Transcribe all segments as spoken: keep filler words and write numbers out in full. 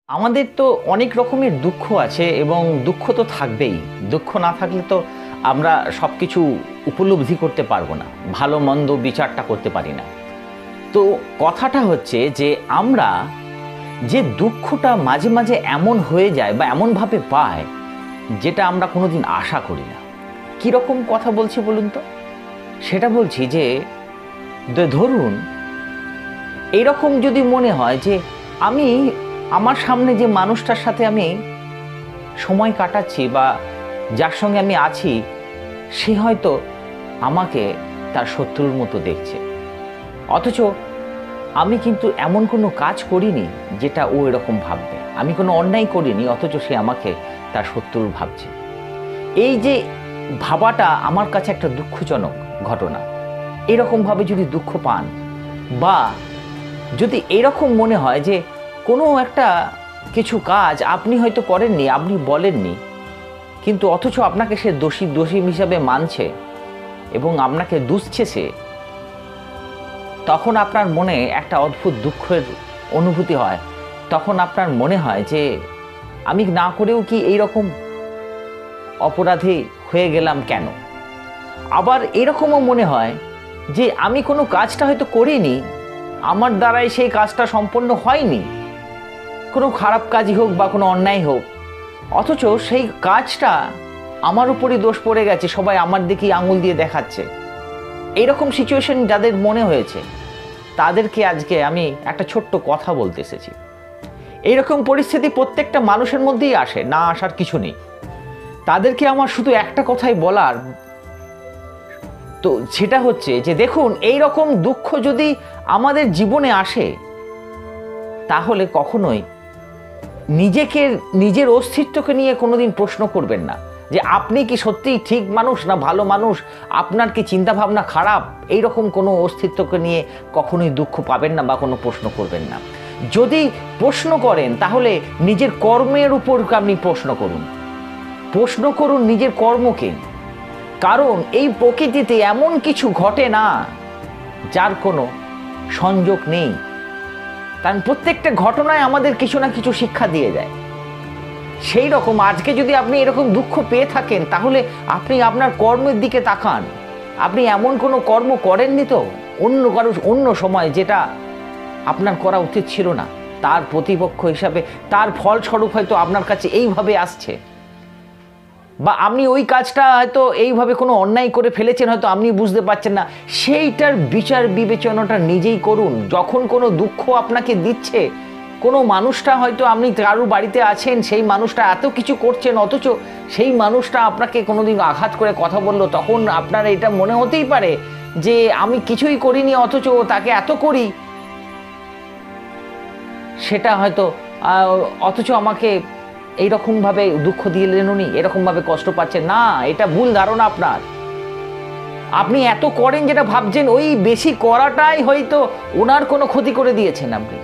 আমাদের তো অনেক রকমের দুঃখ আছে এবং দুঃখ তো থাকবেই। দুঃখ না থাকলে তো আমরা সব কিছু উপলব্ধি করতে পারবো না, ভালো মন্দ বিচারটা করতে পারি না। তো কথাটা হচ্ছে যে আমরা যে দুঃখটা মাঝে মাঝে এমন হয়ে যায় বা এমনভাবে পায় যেটা আমরা কোনোদিন আশা করি না। কীরকম কথা বলছি বলুন তো? সেটা বলছি যে ধরুন এইরকম যদি মনে হয় যে আমি আমার সামনে যে মানুষটার সাথে আমি সময় কাটাচ্ছি বা যার সঙ্গে আমি আছি, সে হয়তো আমাকে তার শত্রুর মতো দেখছে, অথচ আমি কিন্তু এমন কোনো কাজ করিনি যেটা ও এরকম ভাববে। আমি কোনো অন্যায় করিনি, অথচ সে আমাকে তার শত্রুর ভাবছে। এই যে ভাবাটা আমার কাছে একটা দুঃখজনক ঘটনা। এরকমভাবে যদি দুঃখ পান বা যদি এরকম মনে হয় যে কোনো একটা কিছু কাজ আপনি হয়তো করেননি, আপনি বলেননি, কিন্তু অথচ আপনাকে সে দোষী দোষী হিসাবে মানছে এবং আপনাকে দুষছে সে, তখন আপনার মনে একটা অদ্ভুত দুঃখের অনুভূতি হয়। তখন আপনার মনে হয় যে আমি না করেও কি এইরকম অপরাধী হয়ে গেলাম কেন? আবার এরকমও মনে হয় যে আমি কোনো কাজটা হয়তো করিনি, আমার দ্বারাই সেই কাজটা সম্পন্ন হয়নি, কোনো খারাপ কাজই হোক বা কোনো অন্যায় হোক, অথচ সেই কাজটা আমার উপরই দোষ পড়ে গেছে, সবাই আমার দিকেই আঙুল দিয়ে দেখাচ্ছে। এইরকম সিচুয়েশন যাদের মনে হয়েছে তাদেরকে আজকে আমি একটা ছোট্ট কথা বলতে এসেছি। এইরকম পরিস্থিতি প্রত্যেকটা মানুষের মধ্যেই আসে, না আসার কিছু নেই। তাদেরকে আমার শুধু একটা কথাই বলার, তো সেটা হচ্ছে যে দেখুন, এই রকম দুঃখ যদি আমাদের জীবনে আসে তাহলে কখনোই নিজেকে, নিজের অস্তিত্বকে নিয়ে কোনোদিন প্রশ্ন করবেন না যে আপনি কি সত্যিই ঠিক মানুষ না ভালো মানুষ, আপনার কি চিন্তাভাবনা খারাপ। এই রকম কোনো অস্তিত্বকে নিয়ে কখনোই দুঃখ পাবেন না বা কোনো প্রশ্ন করবেন না। যদি প্রশ্ন করেন তাহলে নিজের কর্মের উপর আপনি প্রশ্ন করুন, প্রশ্ন করুন নিজের কর্মকে। কারণ এই প্রকৃতিতে এমন কিছু ঘটে না যার কোনো সংযোগ নেই। কারণ প্রত্যেকটা ঘটনায় আমাদের কিছু না কিছু শিক্ষা দিয়ে যায়। সেই রকম আজকে যদি আপনি এরকম দুঃখ পেয়ে থাকেন তাহলে আপনি আপনার কর্মের দিকে তাকান। আপনি এমন কোনো কর্ম করেননি তো অন্য কারো অন্য সময় যেটা আপনার করা উচিত ছিল না, তার প্রতিপক্ষ হিসাবে তার ফলস্বরূপ হয়তো আপনার কাছে এইভাবে আসছে, বা আপনি ওই কাজটা হয়তো এইভাবে কোনো অন্যায় করে ফেলেছেন, হয়তো আপনি বুঝতে পারছেন না। সেইটার বিচার বিবেচনাটা নিজেই করুন। যখন কোনো দুঃখ আপনাকে দিচ্ছে, কোনো মানুষটা হয়তো আপনি কারোর বাড়িতে আছেন, সেই মানুষটা এত কিছু করছেন, অথচ সেই মানুষটা আপনাকে কোনোদিন আঘাত করে কথা বললো, তখন আপনার এটা মনে হতেই পারে যে আমি কিছুই করিনি অথচ তাকে এত করি, সেটা হয়তো অথচ আমাকে এইরকমভাবে দুঃখ দিলেন উনি, এরকমভাবে কষ্ট পাচ্ছেন না। এটা ভুল ধারণা আপনার। আপনি এত করেন যেটা ভাবছেন ওই বেশি করাটাই হয়তো ওনার কোনো ক্ষতি করে দিয়েছেন, আপনি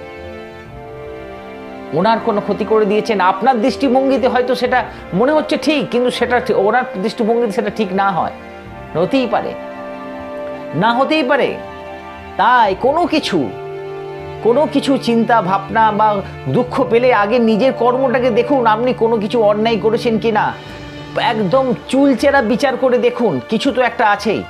ওনার কোনো ক্ষতি করে দিয়েছেন। আপনার দৃষ্টিভঙ্গিতে হয়তো সেটা মনে হচ্ছে ঠিক, কিন্তু সেটা ওনার দৃষ্টিভঙ্গিতে সেটা ঠিক না হয়, হতেই পারে না হতেই পারে। তাই কোনো কিছু কোনো কিছু চিন্তা ভাবনা বা দুঃখ পেলে আগে নিজের কর্মটাকে দেখুন, আপনি কোনো কিছু অন্যায় করেছেন কিনা। একদম চুলচেরা বিচার করে দেখুন, কিছু তো একটা আছেই।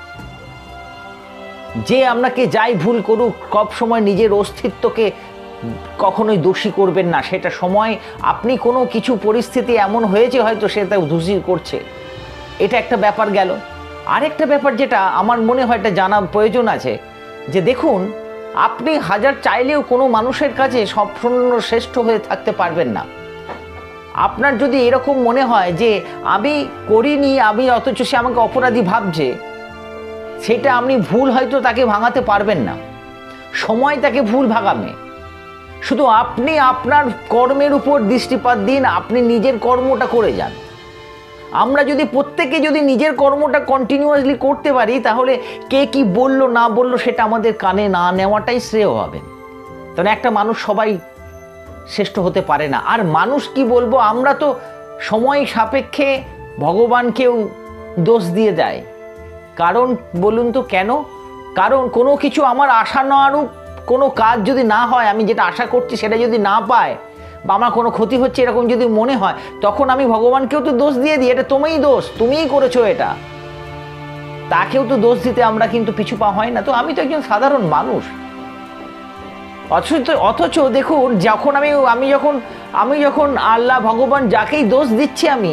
যে আপনাকে যাই ভুল করুক, সব সময় নিজের অস্তিত্বকে কখনোই দোষী করবেন না। সেটা সময় আপনি কোনো কিছু পরিস্থিতি এমন হয়েছে হয়তো সেটা দোষী করছে, এটা একটা ব্যাপার গেল। আরেকটা ব্যাপার যেটা আমার মনে হয় এটা জানা প্রয়োজন আছে, যে দেখুন আপনি হাজার চাইলেও কোনো মানুষের কাছে সম্পূর্ণ শ্রেষ্ঠ হয়ে থাকতে পারবেন না। আপনার যদি এরকম মনে হয় যে আমি করিনি, আমি অথচ সে আমাকে অপরাধী ভাবছে, সেটা আপনি ভুল হয়তো তাকে ভাঙাতে পারবেন না, সময় তাকে ভুল ভাঙাবে। শুধু আপনি আপনার কর্মের উপর দৃষ্টিপাত দিন, আপনি নিজের কর্মটা করে যান। আমরা যদি প্রত্যেকে যদি নিজের কর্মটা কন্টিনিউয়াসলি করতে পারি তাহলে কে কি বললো না বললো সেটা আমাদের কানে না নেওয়াটাই শ্রেয় হবে। কারণ একটা মানুষ সবাই শ্রেষ্ঠ হতে পারে না। আর মানুষ কি বলবো, আমরা তো সময় সাপেক্ষে ভগবানকেও দোষ দিয়ে দেয়। কারণ বলুন তো কেন? কারণ কোনো কিছু আমার আশা না আনুক, কোনো কাজ যদি না হয়, আমি যেটা আশা করছি সেটা যদি না পায়, বা আমার কোনো ক্ষতি হচ্ছে এরকম যদি মনে হয়, তখন আমি ভগবানকেও তো দোষ দিয়ে দিই, এটা তুমিই দোষ, তুমিই করেছো এটা, তাকেও তো দোষ দিতে আমরা কিন্তু পিছু পা হয় না। তো আমি তো একজন সাধারণ মানুষ। অথচ অথচ দেখুন, যখন আমি আমি যখন আমি যখন আল্লাহ ভগবান যাকেই দোষ দিচ্ছি আমি,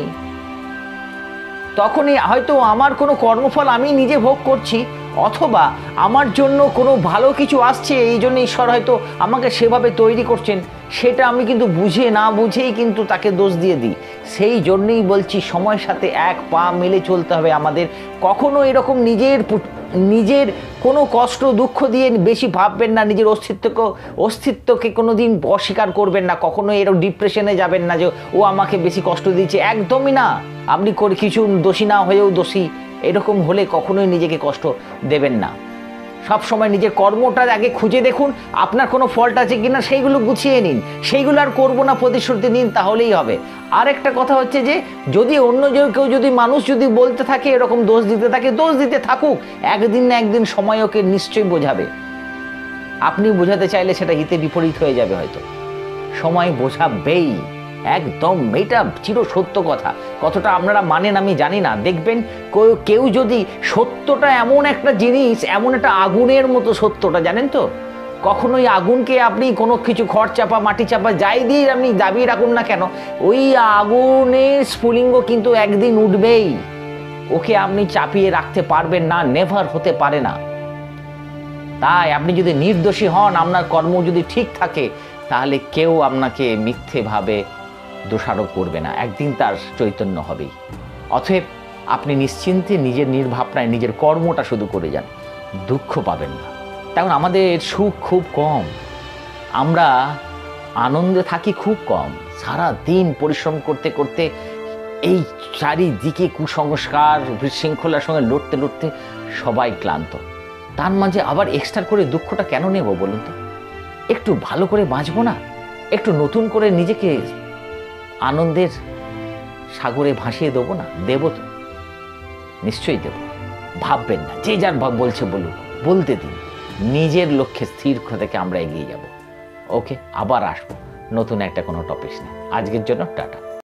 তখনই হয়তো আমার কোনো কর্মফল আমি নিজে ভোগ করছি, অথবা আমার জন্য কোনো ভালো কিছু আসছে, এই জন্য ঈশ্বর হয়তো আমাকে সেভাবে তৈরি করছেন, সেটা আমি কিন্তু বুঝে না বুঝেই কিন্তু তাকে দোষ দিয়ে দিই। সেই জন্যই বলছি, সময়ের সাথে এক পা মেলে চলতে হবে আমাদের। কখনো এরকম নিজের নিজের কোনো কষ্ট দুঃখ দিয়ে বেশি ভাববেন না, নিজের অস্তিত্বকে অস্তিত্বকে কোনো দিন অস্বীকার করবেন না, কখনো এরকম ডিপ্রেশনে যাবেন না যে ও আমাকে বেশি কষ্ট দিচ্ছে, একদমই না। আপনি করে কিছু দোষী না হয়েও দোষী, এরকম হলে কখনোই নিজেকে কষ্ট দেবেন না। সব সময় নিজের কর্মটা আগে খুঁজে দেখুন, আপনার কোনো ফল্ট আছে কিনা, সেইগুলো গুছিয়ে নিন, সেইগুলো আর করবো না প্রতিশ্রুতি নিন, তাহলেই হবে। আর একটা কথা হচ্ছে যে, যদি অন্য কেউ যদি মানুষ যদি বলতে থাকে এরকম দোষ দিতে থাকে, দোষ দিতে থাকুক, একদিন না একদিন সময় ওকে নিশ্চয়ই বোঝাবে। আপনি বোঝাতে চাইলে সেটা হিতে বিপরীত হয়ে যাবে, হয়তো সময় বোঝাবেই, একদম। এটা চির সত্য কথা। কতটা আপনারা মানেন আমি জানি না। দেখবেন কেউ যদি, সত্যটা এমন একটা জিনিস, এমন একটা আগুনের মতো সত্যটা, জানেন তো, কখনোই আগুনকে আপনি কোনো কিছু খড় চাপা মাটি চাপা যাই দিয়ে আপনি দাবিয়ে রাখুন না কেন, ওই আগুনের স্ফুলিঙ্গ কিন্তু একদিন উঠবেই, ওকে আপনি চাপিয়ে রাখতে পারবেন না, নেভার হতে পারে না। তাই আপনি যদি নির্দোষী হন, আপনার কর্ম যদি ঠিক থাকে, তাহলে কেউ আপনাকে মিথ্যেভাবে দোষারোপ করবে না, একদিন তার চৈতন্য হবেই। অতএব আপনি নিশ্চিন্তে নিজের নির্ভাবনায় নিজের কর্মটা শুধু করে যান, দুঃখ পাবেন না। তেমন আমাদের সুখ খুব কম, আমরা আনন্দে থাকি খুব কম। সারা দিন পরিশ্রম করতে করতে এই চারিদিকে কুসংস্কার বিশৃঙ্খলার সঙ্গে লড়তে লড়তে সবাই ক্লান্ত। তার মাঝে আবার এক্সট্রা করে দুঃখটা কেন নেব বলুন তো? একটু ভালো করে বাঁচবো না? একটু নতুন করে নিজেকে আনন্দের সাগরে ভাসিয়ে দেবো না? দেবো তো, নিশ্চয়ই দেবো। ভাববেন না, যে যার বলছে বলুক, বলতে দিন। নিজের লক্ষ্যে স্থির থেকে আমরা এগিয়ে যাব। ওকে, আবার আসবো নতুন একটা কোনো টপিক নিয়ে। আজকের জন্য টাটা।